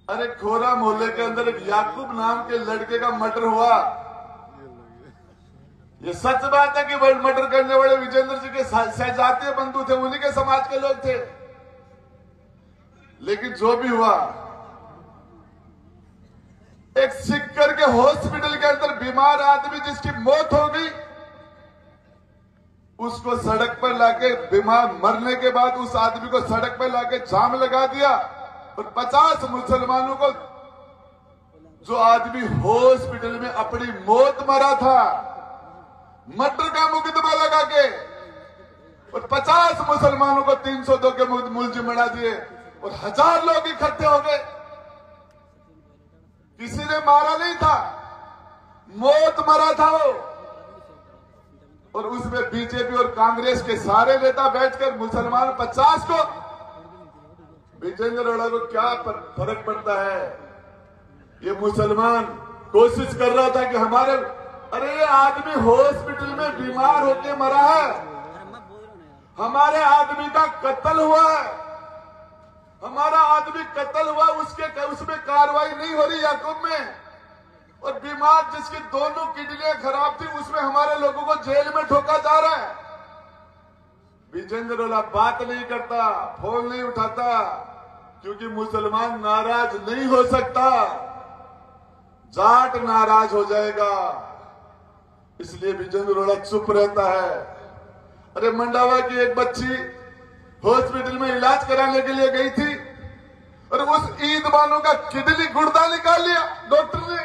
अरे खोरा मोहल्ले के अंदर एक याकूब नाम के लड़के का मर्डर हुआ। ये सच बात है कि मर्डर करने वाले विजेंद्र जी के सहजातीय बंधु थे, उन्हीं के समाज के लोग थे। लेकिन जो भी हुआ, एक सिक्कर के हॉस्पिटल के अंदर बीमार आदमी जिसकी मौत हो गई, उसको सड़क पर लाके, बीमार मरने के बाद उस आदमी को सड़क पर लाके जाम लगा दिया और 50 मुसलमानों को, जो आदमी हॉस्पिटल में अपनी मौत मरा था, मर्डर का मुकदमा लगा के और 50 मुसलमानों को 302 के मुलजिम बना दिए और 1000 लोग इकट्ठे हो गए। किसी ने मारा नहीं था, मौत मरा था वो। और उसमें बीजेपी और कांग्रेस के सारे नेता बैठकर मुसलमान 50 को, विजेंद्र अरोड़ा को क्या फर्क पड़ता है? ये मुसलमान कोशिश कर रहा था कि हमारे, अरे ये आदमी हॉस्पिटल में बीमार होकर मरा है, हमारे आदमी का कत्ल हुआ है, हमारा आदमी कत्ल हुआ, उसमें कार्रवाई नहीं हो रही याकूब में। और बीमार जिसकी दोनों किडनियां खराब थी, उसमें हमारे लोगों को जेल में ठोका जा रहा है। विजेंद्र अरोड़ा बात नहीं करता, फोन नहीं उठाता, क्योंकि मुसलमान नाराज नहीं हो सकता, जाट नाराज हो जाएगा, इसलिए विजेंद्र अरोड़ा चुप रहता है। अरे मंडावा की एक बच्ची हॉस्पिटल में इलाज कराने के लिए गई थी और उस ईद बानो का किडनी गुर्दा निकाल लिया डॉक्टर ने,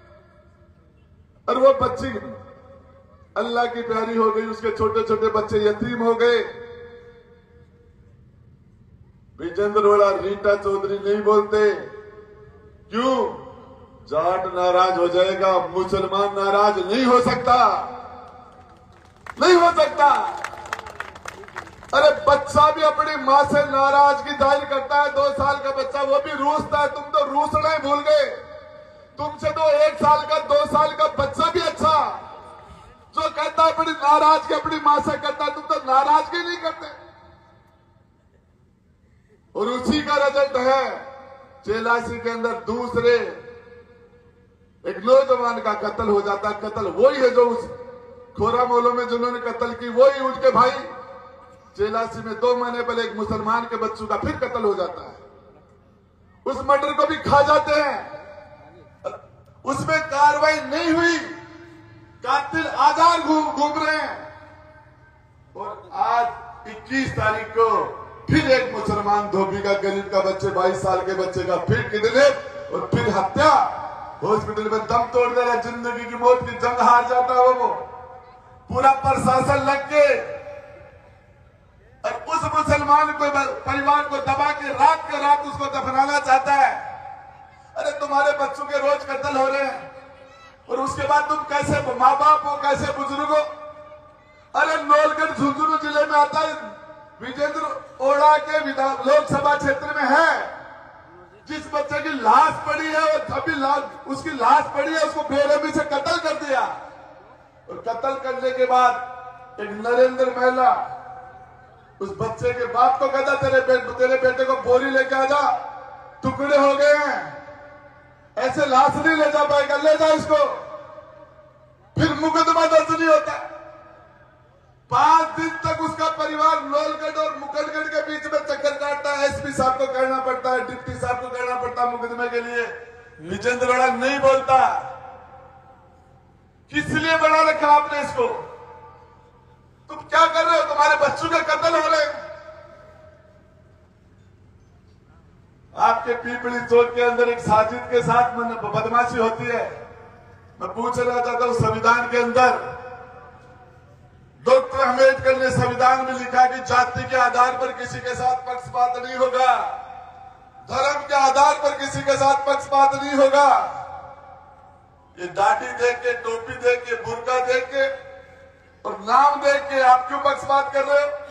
और वो बच्ची अल्लाह की प्यारी हो गई, उसके छोटे छोटे बच्चे यतीम हो गए। विजेंद्र अरोड़ा रीटा चौधरी नहीं बोलते, क्यों? जाट नाराज हो जाएगा, मुसलमान नाराज नहीं हो सकता, नहीं हो सकता। अरे बच्चा भी अपनी मां से नाराजगी जाहिर करता है, 2 साल का बच्चा, वो भी रूसता है। तुम तो रूसना ही भूल गए। तुमसे तो 1 साल का 2 साल का बच्चा भी अच्छा, जो कहता है अपनी नाराजगी अपनी मां से करता है, तुम तो नाराजगी नहीं करते। और उसी का रिजल्ट है चेलासी के अंदर दूसरे एक नौजवान का कत्ल हो जाता है। कत्ल वही है जो उस खोरा मोहल्लों में जिन्होंने कत्ल की, वही उनके भाई चेलासी में 2 महीने पहले एक मुसलमान के बच्चों का फिर कत्ल हो जाता है। उस मर्डर को भी खा जाते हैं, उसमें कार्रवाई नहीं हुई, कातिल आजाद घूम रहे हैं। और आज 21 तारीख को फिर एक मुसलमान धोबी का, गरीब का बच्चे, 22 साल के बच्चे का फिर किडनैप और फिर हत्या। हॉस्पिटल में दम तोड़ दे रहा, जिंदगी की मौत की जंग हार जाता है वो। पूरा प्रशासन लग के और उस मुसलमान को, परिवार को दबा के रात उसको दफनाना चाहता है। अरे तुम्हारे बच्चों के रोज कत्ल हो रहे हैं और उसके बाद तुम कैसे माँ बाप हो, कैसे बुजुर्ग हो? अरे नौलगढ़ झुंझुनू जिले में आता है, विजेंद्र अरोड़ा के लोकसभा क्षेत्र में है। जिस बच्चे की लाश पड़ी है, और अभी उसकी लाश पड़ी है, उसको बेरहमी से कत्ल कर दिया। और कत्ल करने के बाद एक नरेंद्र महिला उस बच्चे के बाप को कहता, तेरे बेटे को बोरी लेके आ जा, टुकड़े हो गए हैं, ऐसे लाश नहीं ले जा पाएगा, ले जा इसको। फिर मुकदमा दर्ज नहीं होता। 5 दिन तक उसका परिवार नौलगढ़ और मुकरगढ़ के बीच में चक्कर काटता है। एसपी साहब को कहना पड़ता है, डिप्टी साहब को कहना पड़ता है मुकदमे के लिए। विजेंद्र अरोड़ा नहीं बोलता। किस लिए बना रखा आपने इसको? तुम क्या कर रहे हो? तुम्हारे बच्चों के कत्ल हो रहे हैं। आपके पीपली चौक के अंदर एक साजिद के साथ बदमाशी होती है। मैं पूछना चाहता हूं, संविधान के अंदर डॉक्टर अम्बेडकर ने संविधान में लिखा कि जाति के आधार पर किसी के साथ पक्षपात नहीं होगा, धर्म के आधार पर किसी के साथ पक्षपात नहीं होगा। ये दाढ़ी देख के, टोपी देख के, बुर्का देख के और नाम देख के आप क्यों पक्षपात कर रहे हो?